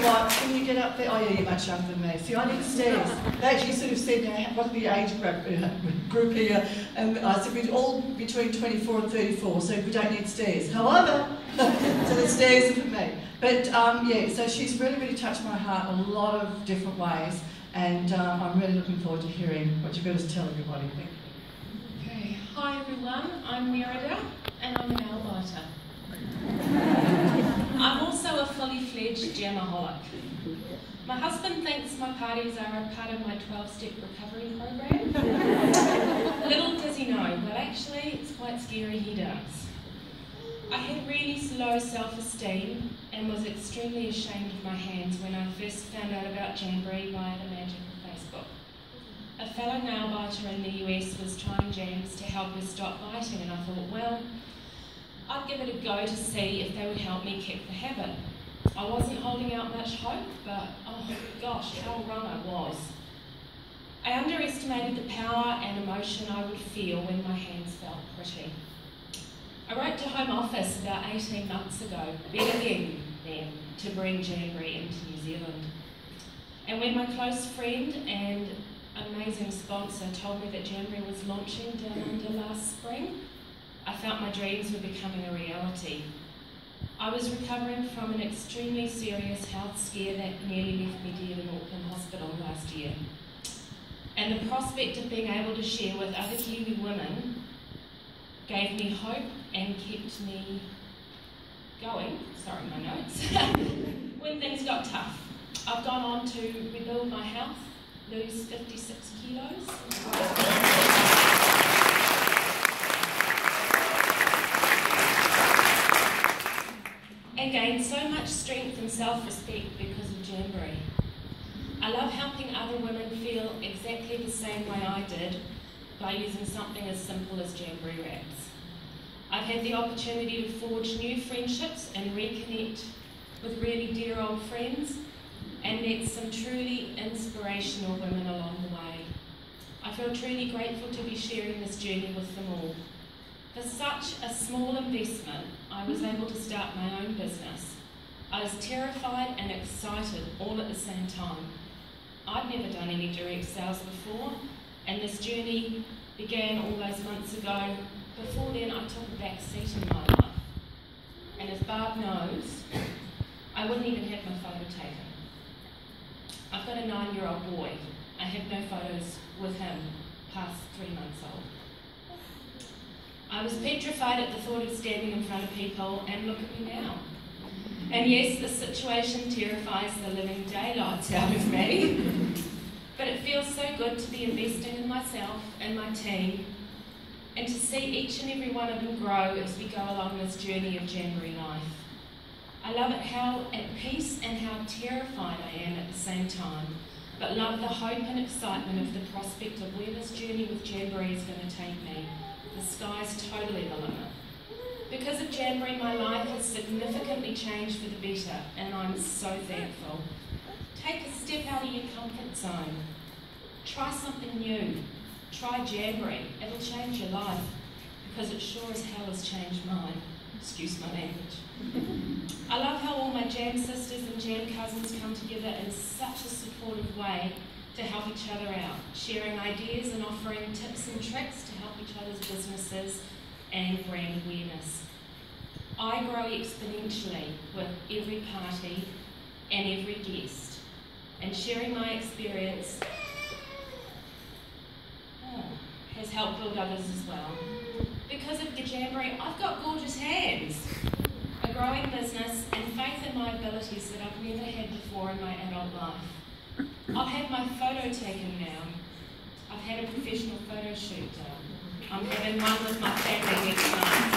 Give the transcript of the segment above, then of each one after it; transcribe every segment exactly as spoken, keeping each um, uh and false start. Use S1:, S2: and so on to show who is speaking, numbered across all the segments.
S1: what, can you get up there? Oh yeah, you're much younger than me. See, I need stairs. They actually sort of said, now, what's the age group, group here? And I said, we're all between twenty-four and thirty-four, so we don't need stairs. However, so the stairs are for me. But um, yeah, so she's really, really touched my heart in a lot of different ways, and um, I'm really looking forward to hearing what you've got to tell everybody. Thank you.
S2: Okay, hi everyone, I'm Nerida, and I'm a nail biter. I'm also a fully fledged jamaholic. My husband thinks my parties are a part of my twelve-step recovery program. Little does he know, but actually it's quite scary he does. I had really low self-esteem and was extremely ashamed of my hands when I first found out about Jamberry via the magic of Facebook. A fellow nail biter in the U S was trying jams to help her stop biting, and I thought, well, I'd give it a go to see if they would help me kick the habit. I wasn't holding out much hope, but oh gosh, how wrong I was. I underestimated the power and emotion I would feel when my hands felt pretty. I wrote to Home Office about eighteen months ago, begging them to bring Jamberry into New Zealand. And when my close friend and amazing sponsor told me that Jamberry was launching down under last spring, I felt my dreams were becoming a reality. I was recovering from an extremely serious health scare that nearly left me dead in Auckland Hospital last year. And the prospect of being able to share with other Kiwi women gave me hope and kept me going, sorry my notes, when things got tough. I've gone on to rebuild my health, lose fifty-six kilos. And gained so much strength and self-respect because of Jamberry. I love helping other women feel exactly the same way I did by using something as simple as Jamberry wraps. I've had the opportunity to forge new friendships and reconnect with really dear old friends, and met some truly inspirational women along the way. I feel truly grateful to be sharing this journey with them all. For such a small investment, I was able to start my own business. I was terrified and excited all at the same time. I'd never done any direct sales before, and this journey began all those months ago. Before then, I took a back seat in my life. And as Barb knows, I wouldn't even have my photo taken. I've got a nine-year-old boy. I have no photos with him past three months old. I was petrified at the thought of standing in front of people, and look at me now. And yes, this situation terrifies the living daylights out of me, but it feels so good to be investing in myself and my team, and to see each and every one of them grow as we go along this journey of Jamberry life. I love it how at peace and how terrified I am at the same time, but love the hope and excitement of the prospect of where this journey with Jamberry is going to take me. The sky's totally the limit. Because of Jamberry, my life has significantly changed for the better, and I'm so thankful. Take a step out of your comfort zone. Try something new. Try Jamberry. It'll change your life, because it sure as hell has changed mine. Excuse my language. I love how all my jam sisters and jam cousins come together in such a supportive way to help each other out, sharing ideas and offering tips and tricks to help each other's businesses and brand awareness. I grow exponentially with every party and every guest, and sharing my experience oh, has helped build others as well. Because of the Jamberry, I've got gorgeous hands, a growing business, and faith in my abilities that I've never had before in my adult life. I've had my photo taken now. I've had a professional photo shoot done. I'm having one with my family next month.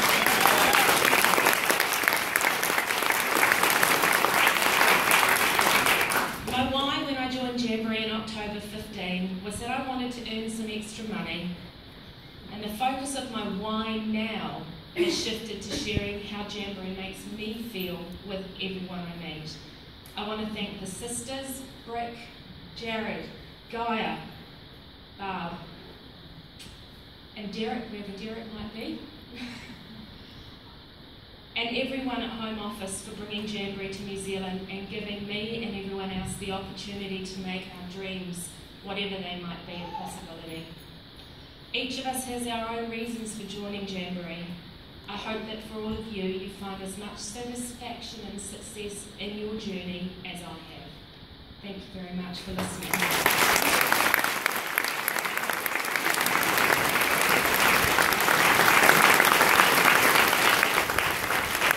S2: My why when I joined Jamberry in October fifteen was that I wanted to earn some extra money, and the focus of my why now has shifted to sharing how Jamberry makes me feel with everyone I meet. I want to thank the sisters, Brick, Jared, Gaia, Barb, and Derek, wherever Derek might be. and everyone at Home Office for bringing Jamboree to New Zealand and giving me and everyone else the opportunity to make our dreams, whatever they might be, a possibility. Each of us has our own reasons for joining Jamboree. I hope that for all of you, you find as much satisfaction and success in your journey as I have. Thank you very much for listening.